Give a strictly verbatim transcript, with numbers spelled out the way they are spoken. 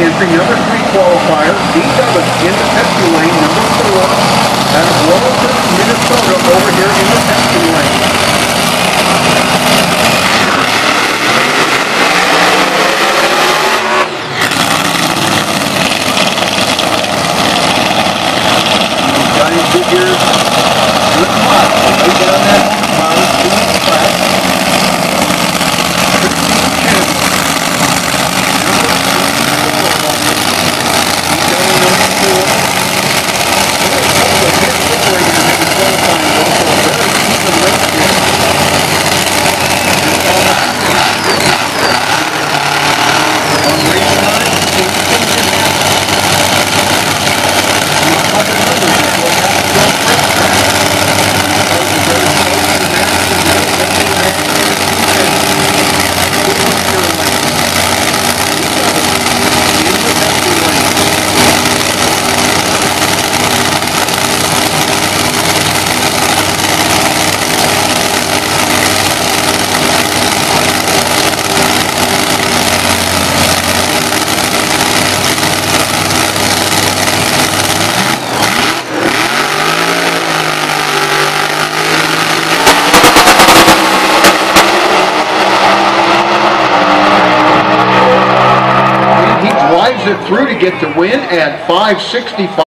entry, number three qualifier, D Douglas in the Pepsi lane, number four, out of Royalton, Minnesota, over here in the Pepsi lane. Giant figures, good spot, way down that mile, two track. It through to get the win at five sixty-five.